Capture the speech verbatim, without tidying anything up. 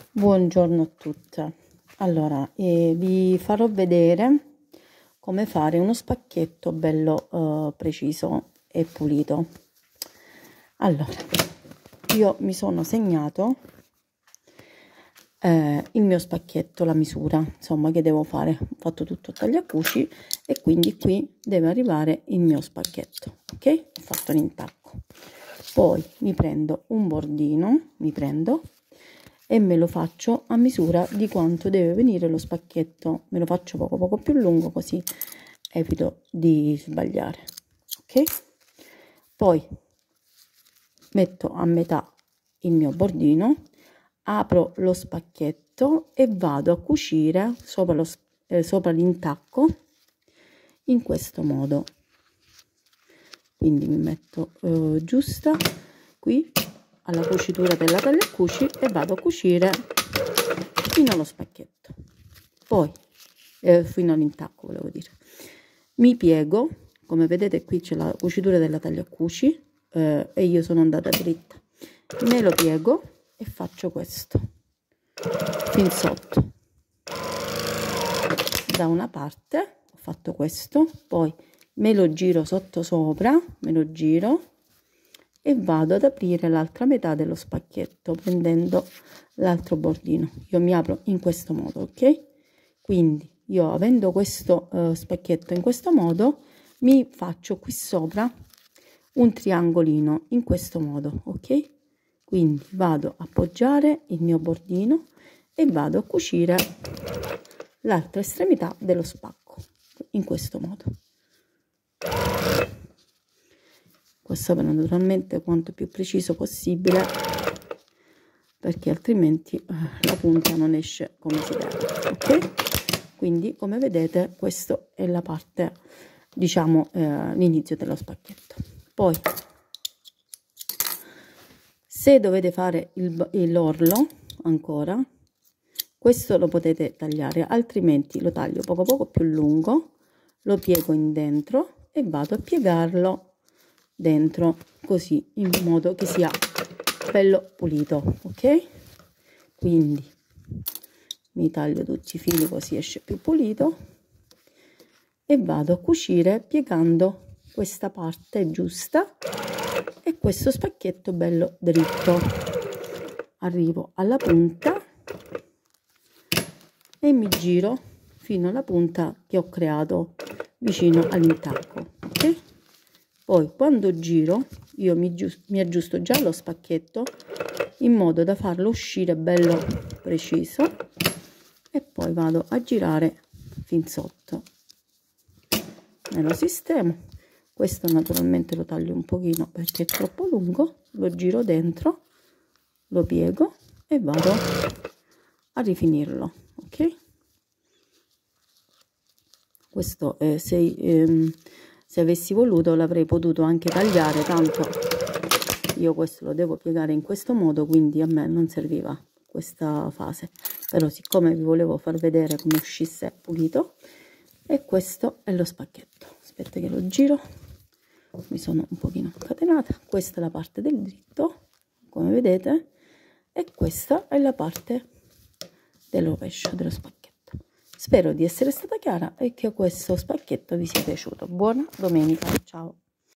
Buongiorno a tutte. Allora, eh, vi farò vedere come fare uno spacchetto bello eh, preciso e pulito. Allora, io mi sono segnato eh, il mio spacchetto, la misura, insomma, che devo fare. Ho fatto tutto a tagliacuci e quindi qui deve arrivare il mio spacchetto, ok? Ho fatto l'intacco. Poi mi prendo un bordino, mi prendo e me lo faccio a misura di quanto deve venire lo spacchetto. Me lo faccio poco poco più lungo, così evito di sbagliare, ok? Poi metto a metà il mio bordino, apro lo spacchetto e vado a cucire sopra lo eh, sopra l'intacco in questo modo. Quindi mi metto eh, giusta qui alla cucitura della tagliacuci e vado a cucire fino allo spacchetto, poi eh, fino all'intacco volevo dire. Mi piego, come vedete qui c'è la cucitura della tagliacuci eh, e io sono andata dritta, me lo piego e faccio questo fin sotto. Da una parte ho fatto questo, poi me lo giro sotto sopra, me lo giro e vado ad aprire l'altra metà dello spacchetto prendendo l'altro bordino. Io mi apro in questo modo, ok? Quindi io, avendo questo uh, spacchetto in questo modo, mi faccio qui sopra un triangolino in questo modo, ok? Quindi vado a appoggiare il mio bordino e vado a cucire l'altra estremità dello spacco in questo modo. Questo però naturalmente quanto più preciso possibile, perché altrimenti eh, la punta non esce come si deve, ok? Quindi come vedete questo è la parte, diciamo, eh, l'inizio dello spacchetto. Poi se dovete fare l'orlo ancora, questo lo potete tagliare, altrimenti lo taglio poco poco più lungo, lo piego in dentro e vado a piegarlo dentro così, in modo che sia bello pulito, ok? Quindi mi taglio tutti i fili così esce più pulito e vado a cucire piegando questa parte giusta e questo spacchetto bello dritto. Arrivo alla punta e mi giro fino alla punta che ho creato vicino all'intacco, ok? Poi quando giro io mi, mi aggiusto già lo spacchetto in modo da farlo uscire bello preciso e poi vado a girare fin sotto, me lo sistemo. Questo naturalmente lo taglio un pochino perché è troppo lungo, lo giro dentro, lo piego e vado a rifinirlo, ok? Questo eh, se, ehm, se avessi voluto l'avrei potuto anche tagliare, tanto io questo lo devo piegare in questo modo, quindi a me non serviva questa fase, però siccome vi volevo far vedere come uscisse pulito, e questo è lo spacchetto. Aspetta che lo giro, mi sono un pochino incatenata. Questa è la parte del dritto, come vedete, e questa è la parte del rovescio dello spacchetto. Spero di essere stata chiara e che questo spacchetto vi sia piaciuto. Buona domenica, ciao!